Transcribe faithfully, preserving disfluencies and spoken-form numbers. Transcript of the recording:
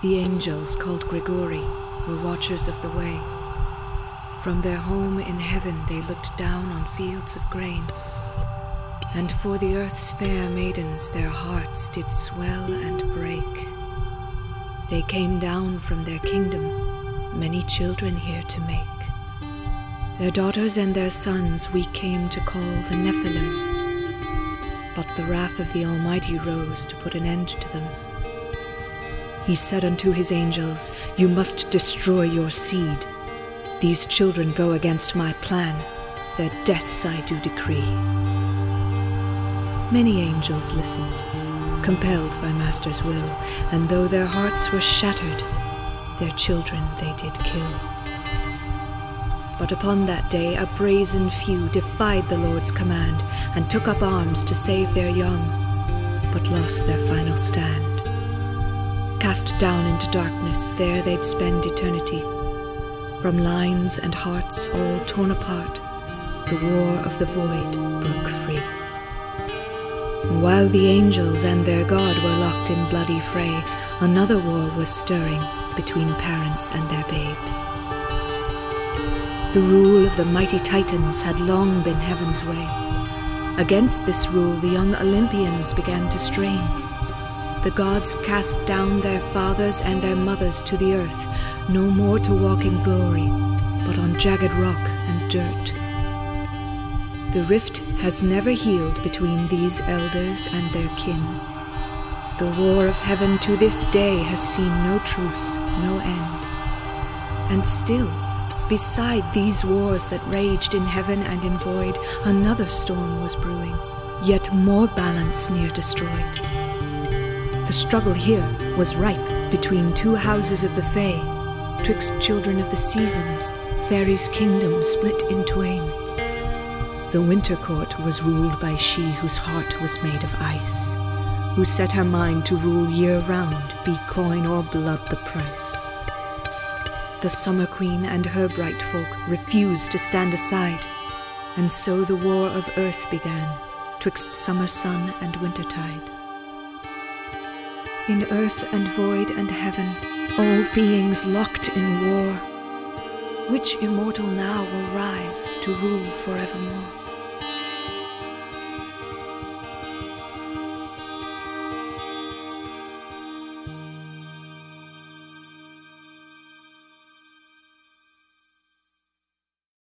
The angels, called Grigori, were watchers of the way. From their home in heaven they looked down on fields of grain, and for the earth's fair maidens their hearts did swell and break. They came down from their kingdom, many children here to make. Their daughters and their sons we came to call the Nephilim, but the wrath of the Almighty rose to put an end to them. He said unto his angels, "You must destroy your seed. These children go against my plan. Their deaths I do decree." Many angels listened, compelled by Master's will, and though their hearts were shattered, their children they did kill. But upon that day a brazen few defied the Lord's command, and took up arms to save their young, but lost their final stand. Cast down into darkness, there they'd spend eternity. From lines and hearts all torn apart, the war of the void broke free. While the angels and their God were locked in bloody fray, another war was stirring between parents and their babes. The rule of the mighty Titans had long been heaven's way. Against this rule the young Olympians began to strain. The gods cast down their fathers and their mothers to the earth, no more to walk in glory, but on jagged rock and dirt. The rift has never healed between these elders and their kin. The war of heaven to this day has seen no truce, no end. And still, beside these wars that raged in heaven and in void, another storm was brewing, yet more balance near destroyed. The struggle here was ripe between two houses of the Fae, twixt children of the seasons, fairies' kingdom split in twain. The winter court was ruled by she whose heart was made of ice, who set her mind to rule year-round, be coin or blood the price. The summer queen and her bright folk refused to stand aside, and so the war of earth began, twixt summer sun and wintertide. In earth and void and heaven, all beings locked in war, which immortal now will rise to rule forevermore?